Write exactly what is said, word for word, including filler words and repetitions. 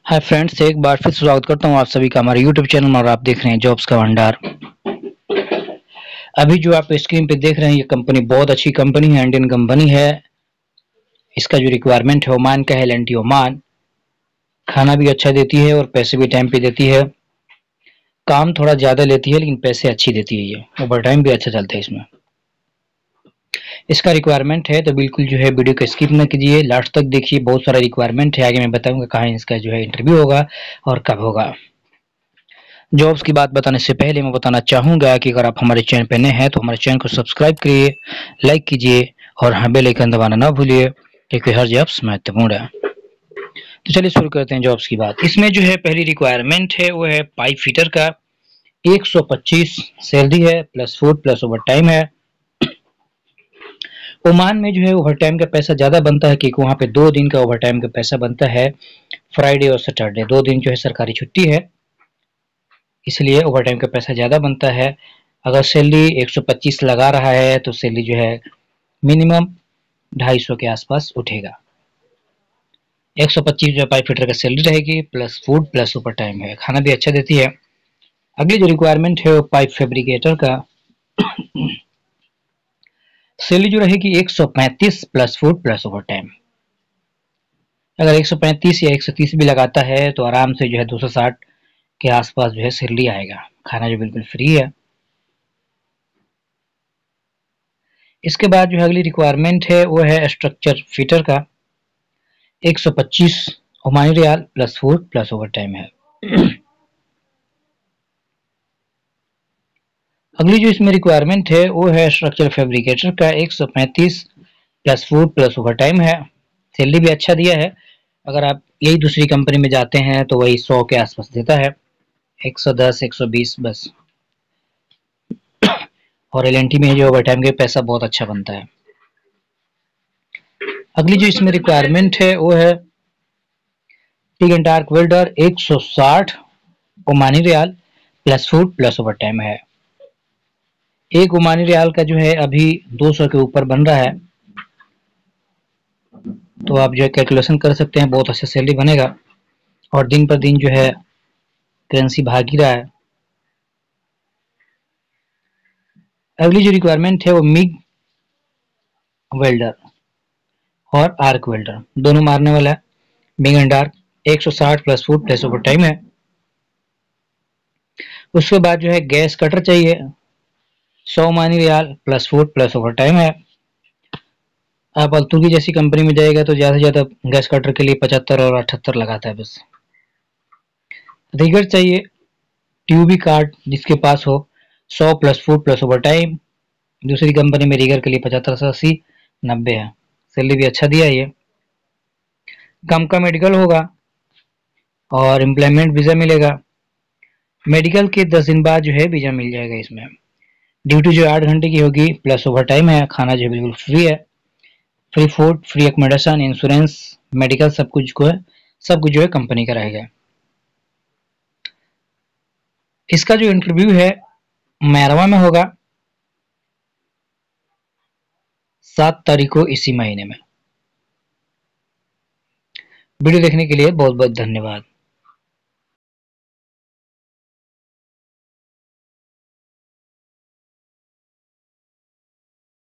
Hi friends, एक बार फिर स्वागत करता हूँ आप सभी का हमारे यूट्यूब चैनल और आप देख रहे हैं जॉब्स का भंडार। अभी जो आप स्क्रीन पे देख रहे हैं ये कंपनी बहुत अच्छी कंपनी है, इंडियन कंपनी है। इसका जो रिक्वायरमेंट है ओमान का है, एल एंड टी ओमान। खाना भी अच्छा देती है और पैसे भी टाइम पे देती है। काम थोड़ा ज़्यादा लेती है लेकिन पैसे अच्छी देती है। ये ओवर टाइम भी अच्छा चलता है इसमें। इसका रिक्वायरमेंट है तो बिल्कुल जो है वीडियो को स्किप न कीजिए, लास्ट तक देखिए। बहुत सारा रिक्वायरमेंट है, आगे मैं बताऊंगा कहाँ इसका जो है इंटरव्यू होगा और कब होगा। जॉब्स की बात बताने से पहले मैं बताना चाहूँगा कि अगर आप हमारे चैनल पर नए हैं तो हमारे चैनल को सब्सक्राइब करिए, लाइक कीजिए और हाँ बेल आइकन दबाना ना भूलिए क्योंकि हर जॉब्स महत्वपूर्ण है। तो चलिए शुरू करते हैं जॉब्स की बात। इसमें जो है पहली रिक्वायरमेंट है वो है पाइप फिटर का। एक सौ पच्चीस सैलरी है, plus food plus over time है। ओमान में जो है ओवर टाइम का पैसा ज़्यादा बनता है क्योंकि वहाँ पे दो दिन का ओवर टाइम का पैसा बनता है, फ्राइडे और सैटरडे। दो दिन जो है सरकारी छुट्टी है, इसलिए ओवर टाइम का पैसा ज़्यादा बनता है। अगर सैलरी एक सौ पच्चीस लगा रहा है तो सैलरी जो है मिनिमम ढाई सौ के आसपास उठेगा। एक सौ पच्चीस जो पाइप फिटर का सैलरी रहेगी, plus food plus over time है। खाना भी अच्छा देती है। अगली जो रिक्वायरमेंट है वो पाइप फैब्रिकेटर का। सैलरी जो रहेगी एक सौ पैंतीस plus food plus over time. अगर एक सौ पैंतीस या एक सौ तीस भी लगाता है तो आराम से जो है दो सौ साठ के आसपास जो है सैलरी आएगा। खाना जो बिल्कुल फ्री है। इसके बाद जो है अगली रिक्वायरमेंट है वो है स्ट्रक्चर फिटर का। एक सौ पच्चीस ओमानी रियाल plus food plus over time है। अगली जो इसमें रिक्वायरमेंट है वो है स्ट्रक्चर फैब्रिकेटर का। एक सौ पैंतीस plus food plus over time है। सैलरी भी अच्छा दिया है। अगर आप यही दूसरी कंपनी में जाते हैं तो वही सौ के आसपास देता है, एक सौ दस एक सौ बीस बस। और एल एन टी में जो ओवर टाइम का पैसा बहुत अच्छा बनता है। अगली जो इसमें रिक्वायरमेंट है वो है टिक एंड डार्क वेल्डर। एक सौ साठ ओमानी रियाल plus food plus over time है। एक ओमानी रियाल का जो है अभी दो सौ के ऊपर बन रहा है, तो आप जो है कैलकुलेशन कर सकते हैं, बहुत अच्छा सैलरी बनेगा। और दिन पर दिन जो है करेंसी भाग ही रहा है। अगली जो रिक्वायरमेंट है वो मिग वेल्डर और आर्क वेल्डर दोनों मारने वाला है। मिग एंड आर्क एक सौ साठ plus food plus over time है। उसके बाद जो है गैस कटर चाहिए। सौ मानी रियाल plus food plus over time है। आप अल्तुर की जैसी कंपनी में जाएगा तो ज़्यादा से ज़्यादा गैस कटर के लिए पचहत्तर और अठहत्तर लगाता है बस। रिगर चाहिए, ट्यूबी कार्ड जिसके पास हो। सौ plus food plus over time. दूसरी कंपनी में रिगर के लिए पचहत्तर से अस्सी नब्बे है। सैलरी भी अच्छा दिया है ये। कम का मेडिकल होगा और एम्प्लॉयमेंट वीज़ा मिलेगा। मेडिकल के दस दिन बाद जो है वीज़ा मिल जाएगा इसमें। ड्यूटी जो आठ घंटे की होगी, प्लस ओवर टाइम है। खाना जो है बिल्कुल फ्री है। Free food, free accommodation, insurance, medical सब कुछ को है, सब कुछ जो है कंपनी का रहेगा। इसका जो इंटरव्यू है मैरवा में होगा, सात तारीख को इसी महीने में। वीडियो देखने के लिए बहुत बहुत धन्यवाद।